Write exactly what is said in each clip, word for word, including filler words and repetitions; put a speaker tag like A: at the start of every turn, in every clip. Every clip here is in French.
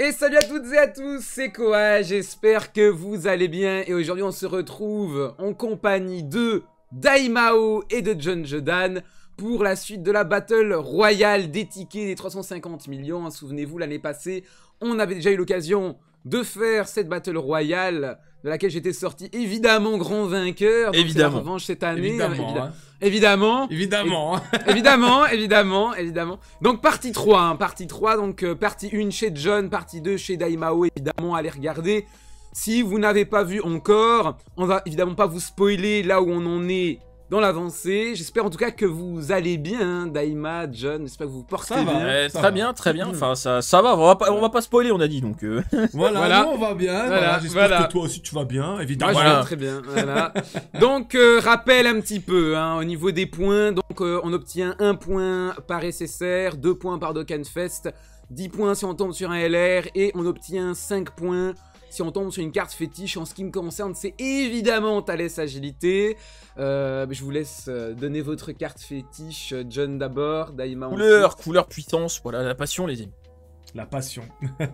A: Et salut à toutes et à tous, c'est Koa, j'espère que vous allez bien et aujourd'hui on se retrouve en compagnie de Daimao et de John Jodan pour la suite de la Battle Royale des tickets des trois cent cinquante millions. Souvenez-vous, l'année passée, on avait déjà eu l'occasion de faire cette Battle Royale de laquelle j'étais sorti évidemment grand vainqueur.
B: Évidemment.
A: La revanche cette année.
B: Évidemment.
A: Évidemment.
B: Hein.
A: Évidemment.
B: Évidemment.
A: évidemment, évidemment, évidemment. Donc partie trois, hein, partie trois, donc euh, partie un chez John, partie deux chez Daimao, évidemment, allez regarder. Si vous n'avez pas vu encore, on va évidemment pas vous spoiler là où on en est dans l'avancée. J'espère en tout cas que vous allez bien, hein, Daima, John, j'espère que vous vous portez
B: ça va,
A: bien.
B: Ouais, ça très va. bien, très bien, enfin ça, ça va, on va, pas, on va pas spoiler on a dit donc... Euh...
C: Voilà,
A: voilà.
C: Nous, on va bien,
A: voilà,
C: voilà, j'espère
A: voilà.
C: que toi aussi tu vas bien, évidemment.
A: Moi,
C: voilà.
A: je vais très bien, voilà. Donc, euh, rappel un petit peu, hein, au niveau des points, donc euh, on obtient un point par S S R, deux points par Dokkanfest, dix points si on tombe sur un L R, et on obtient cinq points si on tombe sur une carte fétiche. En ce qui me concerne, c'est évidemment Thales Agilité. Euh, je vous laisse donner votre carte fétiche, John d'abord, Daima
B: Couleur,
A: ensuite.
B: couleur, puissance, voilà, la passion les amis.
C: La passion.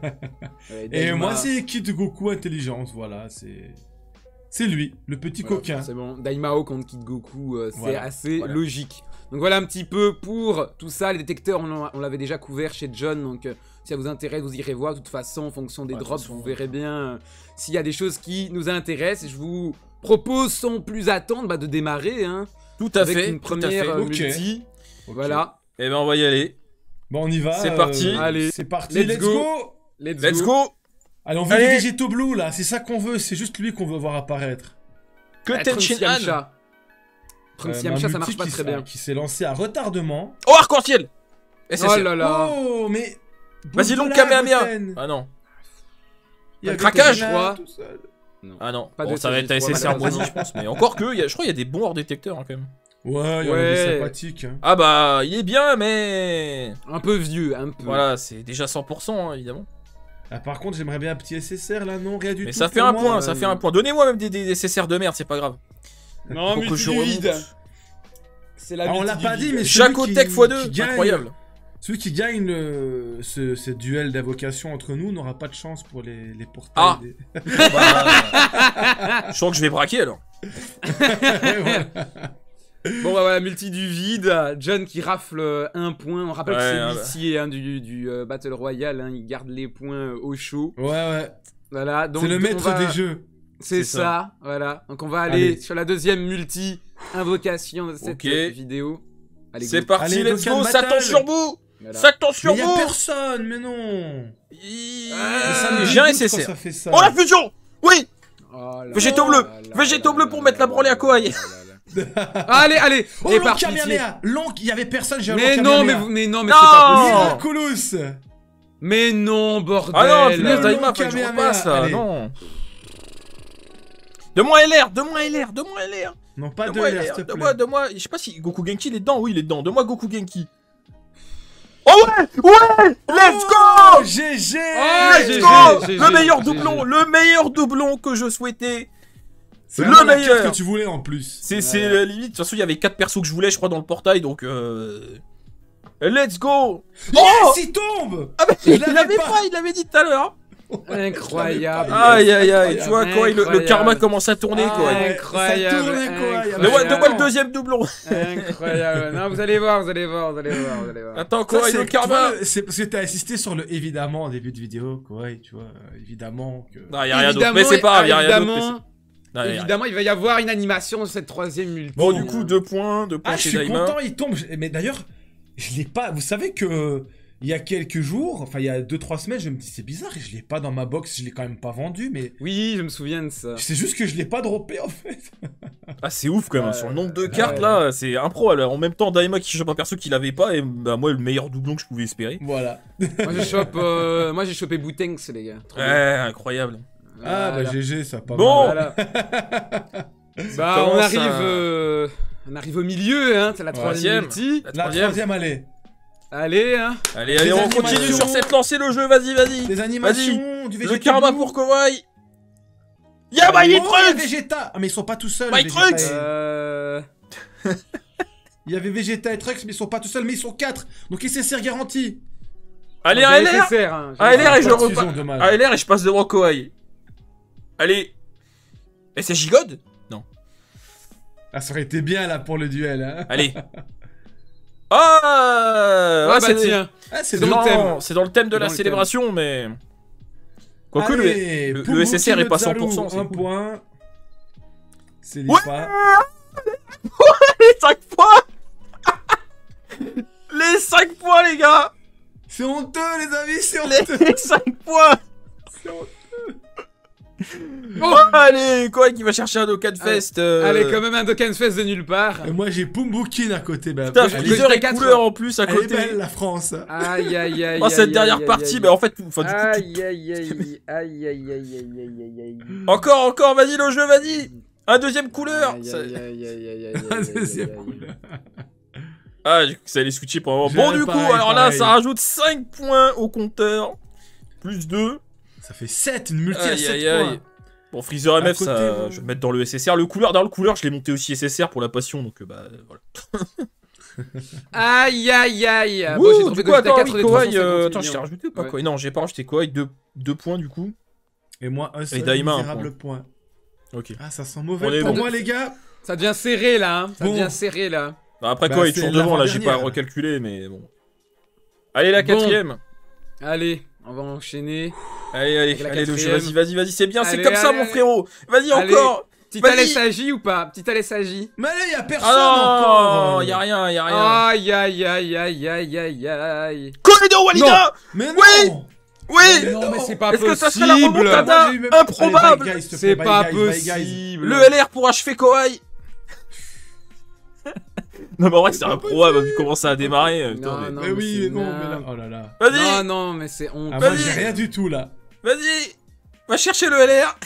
A: Ouais,
C: Et
A: Daima...
C: moi c'est Kid Goku Intelligence, voilà, c'est... C'est lui, le petit
A: voilà,
C: coquin.
A: C'est bon, Daimao contre Kid Goku, euh, c'est
C: voilà,
A: assez
C: voilà.
A: logique. Donc voilà un petit peu pour tout ça. Les détecteurs, on, on l'avait déjà couvert chez John, donc euh, si ça vous intéresse, vous irez voir. De toute façon, en fonction des
B: ouais,
A: drops,
B: façon,
A: vous verrez bien euh, s'il y a des choses qui nous intéressent. Et je vous propose, sans plus attendre, bah, de démarrer. Hein,
B: tout à
A: avec
B: fait,
A: une
B: tout à
A: première
B: fait.
A: euh,
C: Okay.
A: multi.
C: Okay.
A: Voilà.
B: Et ben on va y aller.
C: Bon, on y va.
B: C'est parti.
A: Allez.
C: C'est parti,
A: Let's
C: let's,
A: go.
C: go.
A: Let's,
B: Let's
A: go.
B: go.
C: Allez, on veut
B: Allez.
C: les végétaux bleus là, c'est ça qu'on veut, c'est juste lui qu'on veut voir apparaître.
B: Que
A: Ah,
B: Tenshin
A: trentième
B: Han.
A: chat. trentième
C: Euh,
A: chat,
C: ma
A: ça marche
C: multi
A: pas
C: qui
A: très
C: s-
A: bien.
C: Qui s'est lancé à retardement.
B: Oh arc-en-ciel. S S R.
A: Oh là là.
C: Oh, mais...
B: Vas-y donc
C: Boule de
B: Kamehameha.
C: Goten.
B: Ah non.
C: Il y a
B: Craquage,
C: Goten
A: je crois.
C: tout seul.
B: Ah non,
A: Pas
B: bon,
A: de
B: ça va être
A: S S R,
B: S S R moisi
A: malheureusement.
B: je pense. Mais encore que, y a, je crois qu'il y a des bons hors détecteurs hein, quand même.
C: Ouais, il y en a
A: Ouais.
C: des sympathiques. Hein.
B: Ah bah il est bien mais...
A: Un peu vieux, un peu.
B: Voilà, c'est déjà cent pour cent hein, évidemment.
C: Ah, par contre, j'aimerais bien un petit S S R là, non, rien du
B: Mais
C: tout.
B: ça fait
C: pour
B: un
C: moi.
B: point,
A: euh,
B: ça fait un point. Donnez-moi même des, des S S R de merde, c'est pas grave.
A: Non,
B: Pour que
A: multi
B: je
A: du
B: remonte.
A: vide. C'est la
C: Ah, on
A: multi
C: l'a
A: du
C: pas
A: vide.
C: dit, mais celui
B: Jacotech
C: qui-
B: fois deux,
C: qui gagne-
B: incroyable.
C: Celui qui gagne le, ce, ce duel d'invocation entre nous n'aura pas de chance pour les, les portails.
B: Ah.
C: des-
B: Bah, je sens que je vais braquer alors.
C: Ouais, voilà.
A: Bon bah voilà, multi du vide, John qui rafle un point, on rappelle
B: Ouais,
A: que c'est
B: ouais.
A: l'huissier hein, du, du euh, Battle Royale, hein, il garde les points au chaud.
C: Ouais, ouais.
A: Voilà, donc
C: C'est le
A: on
C: maître
A: va-
C: des jeux.
A: C'est
B: C'est
A: ça.
B: ça.
A: Voilà. Donc on va aller,
C: Allez.
A: sur la deuxième multi invocation de cette
B: Ok.
A: euh, vidéo. Allez,
B: C'est
A: go.
B: parti,
C: Allez,
B: let's
C: Dokkan
B: go, Satan
C: Battle.
B: sur vous.
A: Voilà.
B: Satan sur
C: Mais y a
B: vous.
C: personne, mais non.
B: Il-
C: Mais ça me
B: J'ai un
C: dégoûte
B: S S
C: quand
B: R.
C: ça fait ça.
B: Oh la fusion. Oui.
A: Oh là
B: Végétaux
A: là
B: bleus.
A: là
B: Végétaux
A: là
B: bleus
A: là
B: pour
A: là
B: mettre la
A: là
B: branlée à
A: là
B: Kawhi.
A: là là là. Allez, allez.
C: Oh,
A: Et
C: l'oncle
A: par pitié.
C: Kamehameha. L'oncle, il y avait personne, j'ai un
A: Mais
C: l'oncle
A: non, mais,
C: Kamehameha.
A: vous- mais non, mais
B: Non.
A: c'est pas possible.
C: Miraculous.
A: Mais non, bordel.
B: Ah non, punaise,
C: Le
B: Daima,
C: long
B: faut que je
C: Kamehameha,
B: repasse là.
C: allez.
B: Non. Donne-moi L R, donne-moi L R, donne-moi L R.
C: Non, pas de
B: Donne-moi
C: L R,
B: L
C: s'il
B: R,
C: te
B: donne-moi,
C: plaît.
B: donne-moi. Je sais pas si Goku Genki il est dedans. Oui, il est dedans. Donne-moi Goku Genki. Oh ouais, ouais, let's
C: Oh,
B: go.
C: G G.
A: Ah,
B: Let's
A: G G,
B: go.
A: G G,
B: Le meilleur
A: G
B: doublon,
A: G.
B: le meilleur doublon que je souhaitais.
C: C'est
B: le
C: vraiment la carte
B: meilleur.
C: que tu voulais en plus.
B: C'est
A: Ouais.
B: c'est euh, limite, de toute façon il y avait quatre persos que je voulais je crois dans le portail donc euh... Let's go.
C: Yes,
B: Oh
C: il tombe.
B: ah mais
C: Je
B: il
C: l'avais
B: l'avait
C: pas.
B: pas, il l'avait dit tout à l'heure.
A: Incroyable.
B: Aïe aïe aïe, tu vois quoi, le, le
A: Incroyable.
B: karma commence à tourner quoi.
A: Ah, incroyable,
C: Ça tourne, quoi.
A: incroyable.
B: Donne-moi donne-moi le deuxième doublon.
A: Incroyable. Non, vous allez voir, vous allez voir, vous allez voir, vous allez voir.
B: Attends
C: Ça,
B: quoi,
C: c'est-
B: le
C: tu vois,
B: karma.
C: le- c'est parce que t'as insisté sur le évidemment en début de vidéo, quoi, tu vois, euh, évidemment que...
B: Non, y a rien d'autre,
A: Évidemment,
B: mais c'est pas grave, y a rien d'autre. mais
A: évidemment,
B: c'est- Non, y a rien.
A: évidemment, il va y avoir une animation de cette troisième multi.
B: Bon du coup deux points, deux points
C: Ah, je
B: chez
C: suis
B: Daima.
C: content, il tombe, mais d'ailleurs, je l'ai pas, vous savez que... Il y a quelques jours, enfin il y a deux trois semaines, je me dis c'est bizarre, et je l'ai pas dans ma box, je l'ai quand même pas vendu, mais
A: Oui, je me souviens de ça.
C: c'est juste que je l'ai pas droppé en fait.
B: Ah c'est ouf quand même,
A: Ouais.
B: sur le nombre de cartes
C: Ouais.
B: là, c'est impro. Alors, en même temps Daima qui chope un perso qu'il avait pas et bah moi le meilleur doublon que je pouvais espérer.
C: Voilà.
A: Moi, je chope, euh, moi, j'ai chopé Boutenx, les gars. Trop
B: Ouais,
A: bien.
B: incroyable.
C: Ah
A: Voilà.
C: bah G G, ça pas
B: Bon.
C: mal.
A: Voilà. Bah,
B: Comment
A: on
B: ça
A: arrive, euh, on arrive au milieu, hein. C'est la troisième
B: Troisième.
A: multi.
B: La
C: La
B: troisième.
C: troisième, allez.
A: Allez, hein.
B: Allez, allez,
C: Des
B: on
C: animations.
B: continue sur cette lancée le jeu, vas-y, vas-y.
C: Des animations, du
B: Le
C: Vegeta
B: karma
C: Blue.
B: pour Kawaii. Y'a My
C: Oh, il y a
B: Trunks.
C: Vegeta. Ah mais ils sont pas tout seuls.
B: My
C: Vegeta
B: Trunks.
C: et-
A: Euh...
C: Il y avait Vegeta et Trunks, mais ils sont pas tout seuls, mais ils sont quatre. Donc S S R garanti.
B: Allez,
A: J'ai
B: A L R.
A: S S R, hein, j'ai
B: A L R et
A: S S
B: je
A: R.
C: Pas de fusion,
B: repasse.
C: dommage.
B: A L R et je passe devant Kawhi. Allez. Et c'est Gigode? Non.
C: Ah, ça aurait été bien là pour le duel. Hein.
B: Allez. Ah,
A: Ah
B: ouais,
A: bah
B: c'est
A: tiens.
C: Ah, c'est
A: dans le
B: Non,
A: thème.
B: c'est dans le thème de
A: C'est
B: la
A: dans le
B: célébration, mais. Quoique le,
C: Allez,
B: le,
C: pour
B: le S S R
C: Bouki
B: est pas cent
C: Nozaru,
B: pour cent. c'est
C: Un
B: cool.
C: point. C'est
B: Ouais.
C: pas.
B: Les cinq points. Les cinq points, les gars.
C: C'est honteux, les amis, c'est honteux.
B: Les cinq points.
C: C'est honteux.
B: Oh, allez, quoi qui va chercher un Dokkan Fest euh...
A: Allez, quand même un Dokkan Fest de nulle part.
C: Et moi, j'ai Pumbukin à côté. Bah,
B: Putain,
C: elle, est,
B: Freezer et
A: quatre.
B: couleur en plus à
C: elle est
B: côté.
C: belle, la France.
A: Aïe aïe aïe.
B: Oh, cette
A: aïe,
B: dernière
A: aïe,
B: partie,
A: aïe,
B: mais en fait, enfin, du coup, tout-
A: Aïe aïe aïe aïe aïe aïe aïe aïe aïe.
B: encore, encore, vas-y le jeu, vas-y. Un deuxième couleur.
A: Aïe
B: Ça-
A: aïe aïe aïe aïe aïe.
C: La
A: aïe,
C: deuxième
A: aïe, aïe.
C: couleur.
B: Ah, j'ai cru que ça allait switcher pendant un moment.
C: J'ai
B: Bon, du coup,
C: pareil,
B: alors là,
C: pareil.
B: ça rajoute cinq points au compteur. Plus deux.
C: Ça fait sept, une multi à
B: Aïe,
C: sept
B: aïe, aïe.
C: points.
B: Bon, Freezer
C: À
B: M F,
C: côté,
B: ça,
C: bon.
B: je vais le mettre dans le S S R. Le couleur, dans le couleur, je l'ai monté aussi S S R pour la passion, donc euh, bah voilà.
A: Aïe aïe aïe.
B: Ouh,
A: Bon, j'ai trouvé
B: du coup,
A: que j'étais à
B: attends,
A: quatre
B: oui,
A: des
B: Kawhi,
A: trois cent cinquante
B: euh, attends, je t'ai
A: millions.
B: rajouté ou pas
A: Ouais.
B: Kawhi? Non, j'ai pas rajouté Kawhi, deux, deux points du coup.
C: Et moi, un seul
B: Daima, un
C: misérable point.
B: Ok.
C: Ah, ça sent
B: On
C: mauvais
B: est
C: pour
B: bon.
C: moi, les gars.
A: Ça devient serré là, hein. Ça
C: Bon.
A: devient serré là.
B: Bah, après
C: Bah,
B: Kawhi est
C: c'est
B: toujours devant, là, j'ai pas
C: l'avant-dernière.
B: recalculé, mais bon. Allez, la
A: Bon.
B: quatrième.
A: Allez, on va enchaîner.
B: Allez, allez,
A: Avec la
B: allez, le jeu,
A: quatrième.
B: vas-y, vas-y, vas-y, c'est bien, c'est
A: Allez,
B: comme ça,
A: allez,
B: mon
A: allez.
B: frérot. Vas-y,
A: Allez.
B: encore.
A: Petite
B: Vas-y.
A: Alessagie ou pas? Petite Alessagie.
C: Mais là, y a personne
B: Ah
C: encore.
B: non, y'a rien, y'a rien.
A: Aïe aïe aïe aïe aïe aïe aïe.
B: Corridor Walida.
C: Mais non.
B: Oui. Oui.
C: Mais
A: Non mais c'est pas
B: Est-ce que
A: possible.
B: ça serait la remontada?
C: Moi, j'ai eu même-
B: Improbable.
C: Allez, bye, guys, s'il te
A: C'est
C: plaît,
A: pas
C: bye, guys, bye, guys.
A: possible.
B: Le L R pour achever Kawhi. Non mais en vrai c'est
C: pas
B: improbable vu comment ça a démarré. euh, putain,
A: Non,
B: mais-
A: non.
C: Mais
A: mais
C: oui,
A: c'est
C: mais non, mais là.
A: n'importe-
C: Oh là là.
B: Vas-y,
A: Non non mais c'est honte.
C: Ah, moi,
B: Vas-y.
C: j'ai rien du tout là.
B: vas-y. Va chercher le L R.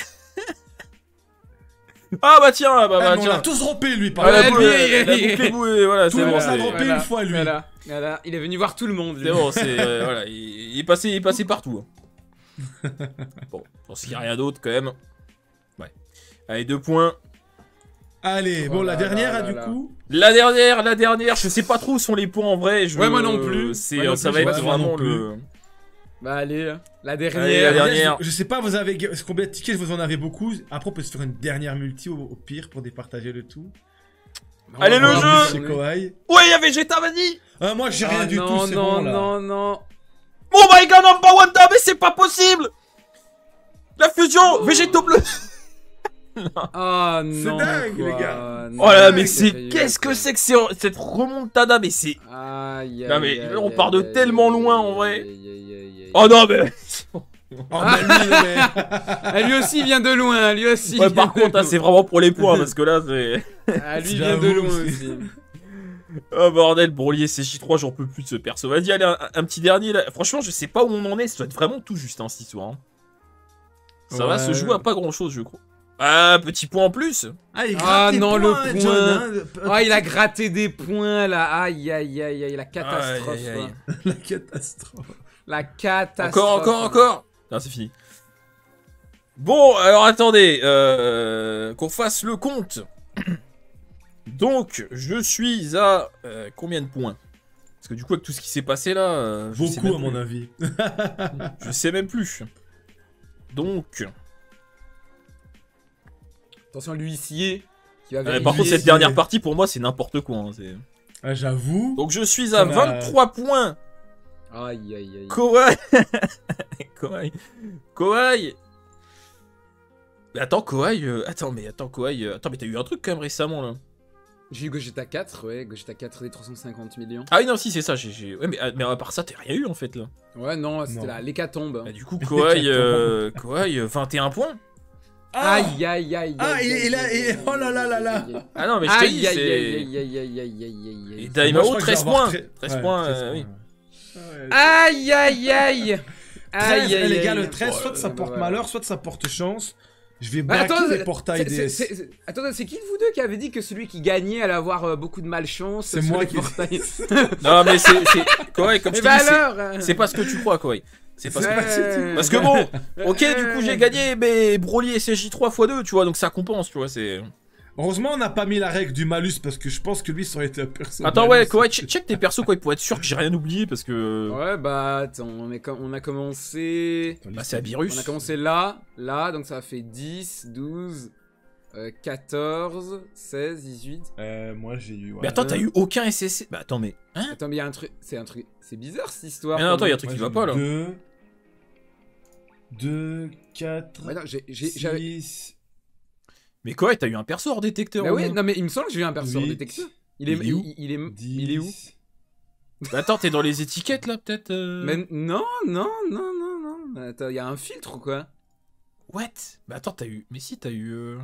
B: Ah bah tiens, bah,
C: Ah,
B: bah
C: mais on l'a
B: tiens.
C: tous rompé, lui, par
B: Ah, la
A: Ouais,
C: contre.
B: boucle,
A: lui,
B: la
A: il-
B: boucle est bouée, voilà,
C: Tout
B: c'est
C: le
B: bon.
C: monde l'a
B: c'est-
C: droppé une fois, lui.
A: Voilà, voilà, il est venu voir tout le monde. lui.
B: C'est bon, c'est euh, voilà, il, il est passé, il est passé partout. hein. Bon, je pense qu'il n'y a rien d'autre quand même. Ouais. Allez, deux points.
C: Allez, bon,
A: Oh
C: la
A: là
C: dernière,
A: là
C: là,
A: là
C: du
A: là.
C: coup.
B: La dernière, la dernière, je sais pas trop où sont les points en vrai. Je,
A: Ouais, moi non plus.
B: C'est,
A: Moi non
B: ça
A: plus,
B: va
A: je
B: être
C: sais pas, moi
B: vraiment
C: non plus.
B: le.
A: Bah allez, la
B: Allez,
A: dernière.
B: la dernière.
C: Je, je sais pas, vous avez combien de tickets vous en avez beaucoup. Après, on peut se faire une dernière multi au, au pire pour départager le tout.
B: Allez, le
C: On va
B: jeu.
C: en plus chez Kawhi.
B: Ouais, il y a Vegeta, vas-y.
C: Ah, moi, j'ai
A: Ah,
C: rien du
A: non,
C: tout, c'est
A: non,
C: bon, là.
A: non, non.
B: Oh my god, number one mais c'est pas possible. La fusion, Végéto bleu.
A: Ah non.
C: dingue,
A: quoi.
C: les gars.
A: Non,
B: Oh là,
C: dingue,
B: mais c'est
A: sérieux,
B: qu'est-ce que
A: quoi.
B: c'est que c'est- cette remontada, mais c'est.
A: Aïe,
B: Non, mais
A: aïe,
B: on
A: aïe,
B: part de
A: aïe,
B: tellement
A: aïe,
B: loin,
A: aïe,
B: en vrai.
A: aïe, aïe, aïe, aïe.
B: Oh non mais.
C: Oh, bah, lui, mais...
A: Ah, lui aussi vient de loin, lui aussi.
B: Ouais,
A: vient
B: par
A: de
B: contre, là,
A: loin.
B: c'est vraiment pour les points parce que là, c'est.
A: Ah, lui vient de
C: J'avoue
A: loin
C: aussi.
A: aussi.
B: Oh bordel, Brolier C J trois, j'en peux plus de ce perso. Vas-y, allez, un, un petit dernier là. Franchement, je sais pas où on en est, ça doit être vraiment tout juste hein, cette histoire. hein. Ça va
C: Ouais.
B: se jouer à pas grand chose, je crois. Ah, petit point en plus.
C: Ah, il
A: Ah,
C: gratte les
A: non, le
C: points,
A: point.
C: John, hein, le-
A: Ah, il a gratté des points là. Aïe, aïe, aïe, aïe, la catastrophe.
B: Aïe, aïe, aïe.
A: quoi.
C: La catastrophe.
A: La catastrophe.
B: Encore, encore, encore. Non, c'est fini. Bon, alors attendez, euh, qu'on fasse le compte. Donc, je suis à euh, combien de points? Parce que du coup, avec tout ce qui s'est passé là, euh, je sais
C: Beaucoup,
B: même
C: à mon
B: plus.
C: avis.
B: Je sais même plus. Donc,
A: Attention, l'huissier qui va
B: euh,
A: vérifier.
B: par contre, cette
C: c'est-
B: dernière partie pour moi, c'est n'importe quoi. hein, c'est-
C: Ah, j'avoue.
B: Donc, je suis
C: Ça
B: à
C: va.
B: vingt-trois points.
A: Aïe, aïe, aïe.
B: Kawhi. Kawhi. Kawhi. Mais attends, Kawhi. euh, Attends, mais attends, Kawhi. euh, Attends, mais t'as eu un truc quand même récemment là.
A: J'ai eu Gogeta quatre, ouais, Gogeta quatre des trois cent cinquante millions.
B: Ah oui, non, si, c'est ça. j'ai- j'ai- Ouais, mais, mais à part ça, t'as rien eu en fait là.
A: Ouais, non, c'était
C: Non.
A: la l'hécatombe.
B: Bah, du coup, Kawhi. euh, Kawhi, euh, vingt et un points.
C: Ah,
A: Aïe, aïe, aïe.
C: Ah,
A: aïe,
C: il-
A: aïe,
C: il a-
A: aïe,
C: il-
A: aïe,
C: oh là là là là.
A: aïe, aïe.
B: Ah non, mais je t'ai dit,
A: Aïe, aïe,
B: c'est.
A: aïe, aïe, aïe, aïe, aïe, aïe, aïe,
B: Et
A: aïe.
B: Daimao,
C: Moi, je crois que
B: treize
C: je vais avoir
B: points.
C: tre-
B: treize
C: ouais,
B: points,
C: treize
B: euh, oui.
C: ouais. Ouais.
A: Aïe, aïe, aïe.
C: treize,
A: Aïe, aïe,
C: les gars,
A: aïe.
C: le treize, soit ça
A: Ouais,
C: porte
A: ouais,
C: malheur, soit ça porte chance. Je vais
A: Bah,
C: braquer
A: attends,
C: les portails
A: c'est-
C: D
A: c'est-
C: S.
A: c'est- Attends, c'est qui de vous deux qui avait dit que celui qui gagnait allait avoir euh, beaucoup de malchance
C: C'est
A: sur
C: moi
A: les
C: qui-
A: portails?
B: Non, mais c'est. c'est- Kawhi, comme je
A: Eh
B: t'ai
A: bah
B: dit, c'est-
A: alors euh,
B: c'est pas ce que tu crois, Kawhi. C'est pas ce que.
A: Ouais.
B: Parce que bon, ok, du coup j'ai gagné, mais Broly et C J trois fois deux, tu vois, donc ça compense, tu vois, c'est.
C: Heureusement, on n'a pas mis la règle du malus parce que je pense que lui, ça aurait été un perso.
B: Attends,
C: malus.
B: ouais, quoi, check, check tes persos, quoi, pour être sûr que j'ai rien oublié, parce que...
A: Ouais, bah attends, on, est com- on a commencé...
B: Bah, c'est Abirus.
A: On a commencé là, là, donc ça a fait dix, douze, euh, quatorze, seize, dix-huit.
C: Euh, moi, j'ai eu. Ouais.
B: Mais attends, t'as eu aucun S S C. Bah, attends, mais... Hein?
A: Attends, mais il y a un truc... C'est un truc... C'est bizarre, cette histoire.
B: Mais non, attends, il y a un
A: quand
B: truc
C: Moi,
B: qui
C: j'ai
B: va pas, là.
C: deux, deux, quatre,
A: même. Attends, j'ai... j'ai- j'avais-
C: six...
B: Mais quoi, t'as eu un perso hors détecteur,
A: Bah
B: au
A: oui,
B: moins.
A: non mais il me semble que j'ai eu un perso hors
C: huit.
A: détecteur. Il est,
B: Il est où
A: il, il est,
C: dix...
A: il est où
B: Bah, attends, t'es dans les étiquettes, là, peut-être euh...
A: Mais non, non, non, non, non. Attends, il y a un filtre ou quoi?
B: What? Bah, attends, t'as eu... Mais si, t'as eu... Euh...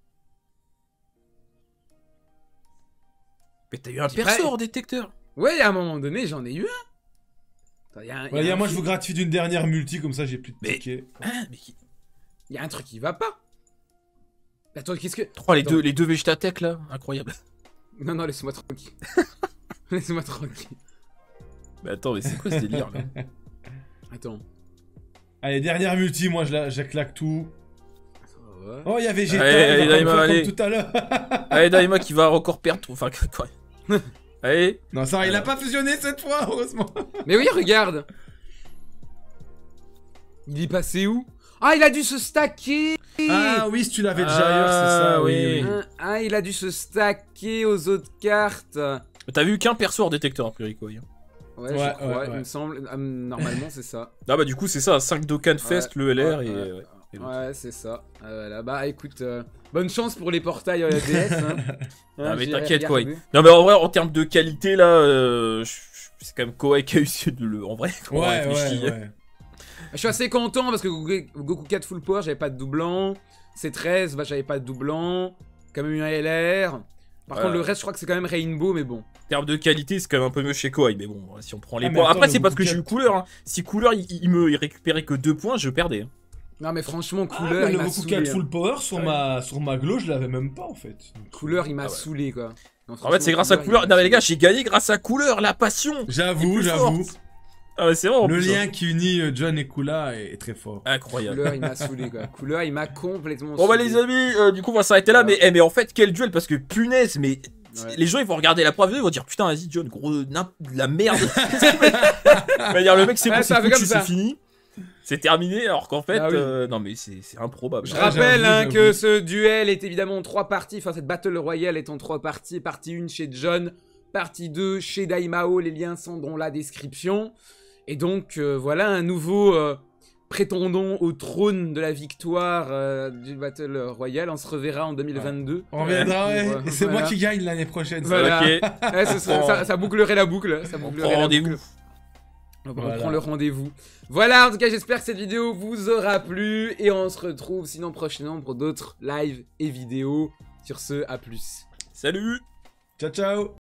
B: Mais t'as eu un
A: J'ai
B: perso
A: pas-
B: hors détecteur.
A: Ouais, à un moment donné, j'en ai eu un. Attends, il y a un, il y a
C: Ouais,
A: un
C: moi, je
A: filtre.
C: vous gratifie d'une dernière multi, comme ça, j'ai plus de
B: Mais-
C: tickets.
B: Hein? Mais qui...
A: Il y a un truc qui va pas. Attends, qu'est-ce que...
B: Oh, les
A: Attends.
B: deux, les deux Vegetatech, là. Incroyable.
A: Non, non, laisse-moi tranquille. Laisse-moi tranquille.
B: Mais attends, mais c'est quoi ce délire, là?
A: Attends.
C: Allez, dernière multi, moi, je la, je la claque tout.
A: Ouais.
C: Oh, il y a Vegeta,
B: Allez, allez,
C: il va pas me
B: Daima,
C: faire
B: allez.
C: comme tout à l'heure.
B: Allez, Daima qui va encore perdre... Enfin, quoi? Allez.
C: Non, ça, il a pas fusionné cette fois, heureusement.
A: Mais oui, regarde. Il est passé où? Ah, il a dû se stacker.
C: Ah oui, si tu l'avais déjà
B: Ah,
C: ailleurs, c'est ça, oui.
B: oui.
C: oui.
A: Ah, ah, il a dû se stacker aux autres cartes.
B: T'as vu qu'un perso hors détecteur, a priori, quoi.
A: Ouais,
C: Ouais,
A: je
C: ouais,
A: crois,
C: ouais.
A: il me semble. Ah, normalement, c'est ça.
B: Ah bah du coup c'est ça, cinq Dokkan Fest, le L R
A: ouais,
B: et...
A: ouais.
B: ouais, et l'autre.
A: Ouais, c'est ça. Ah, voilà. Bah écoute, euh, bonne chance pour les portails à la D S. Hein.
B: Ah,
A: Hein,
B: mais
A: j'ai
B: t'inquiète, quoi.
A: regardé.
B: Non mais en vrai en termes de qualité là, euh, je- je- c'est quand même Koei qui a eu ce- de le... En vrai, quand on
C: Ouais,
B: réfléchit.
C: ouais, ouais.
A: Je suis assez content parce que Goku Goku quatre Full Power, j'avais pas de doublant. C treize, bah j'avais pas de doublant. Quand même eu un L R. Par
B: Ouais.
A: contre, le reste, je crois que c'est quand même Rainbow, mais bon.
B: En termes de qualité c'est quand même un peu mieux chez Koei, mais bon, si on prend les
C: Ah, mais
B: points...
C: attends,
B: Après
C: le
B: c'est parce que
C: Goku
B: j'ai eu
C: quatre-
B: couleur, hein. Si couleur il, il me il récupérait que deux points, je perdais. hein.
A: Non, mais franchement,
C: Ah,
A: couleur,
C: mais
A: il
C: le
A: m'a
C: Goku
A: saoulé.
C: quatre
A: hein.
C: Full Power sur, ma, sur ma glow, je l'avais même pas en fait.
A: Couleur, il m'a
B: Ah ouais.
A: saoulé, quoi. Non,
B: En fait
A: franchement,
B: c'est grâce à
A: il
B: couleur...
A: m'a
B: Non mais les gars,
A: saoulé.
B: j'ai gagné grâce à couleur, la passion.
C: J'avoue,
B: Plus
C: j'avoue.
B: forte. Ah ouais c'est vrai en
C: Le
B: plus, hein.
C: lien qui unit euh, John et Kula est, est très fort.
B: Incroyable.
A: Couleur, il m'a saoulé, quoi. Couleur, il m'a complètement
B: Bon bah
A: saoulé.
B: les amis, euh, du coup on va s'arrêter là,
A: Ouais.
B: mais, eh, mais en fait quel duel, parce que punaise, mais
A: Ouais.
B: les gens ils vont regarder la preuve, ils vont dire putain vas-y John, gros nimp- de la merde. Il va dire le mec c'est
A: Ouais,
B: bon,
A: ça
B: c'est
A: fait
B: foutu,
A: comme ça.
B: c'est fini, c'est terminé, alors qu'en fait,
A: Ah oui.
B: euh, non mais c'est c'est improbable.
A: Je
C: Ouais,
A: rappelle
C: j'avoue,
A: hein,
C: j'avoue.
A: que ce duel est évidemment en trois parties, enfin cette Battle Royale est en trois parties. Partie un chez John, partie deux chez Daimao, les liens sont dans la description. Et donc euh, voilà un nouveau euh, prétendant au trône de la victoire euh, du Battle Royale. On se reverra en deux mille vingt-deux.
C: On reviendra, ouais.
A: Pour, euh,
C: Et c'est moi
A: voilà.
C: qui gagne l'année prochaine. ça.
A: Voilà.
B: Ok,
A: Ouais, ce serait- ça, ça bouclerait la boucle. Ça
B: on
A: bouclerait
B: prend
A: la
B: rendez-vous.
A: boucle. Donc, on
C: Voilà.
A: prend le rendez-vous. Voilà, en tout cas, j'espère que cette vidéo vous aura plu. Et on se retrouve sinon prochainement pour d'autres lives et vidéos. Sur ce, à plus.
B: Salut.
C: Ciao, ciao.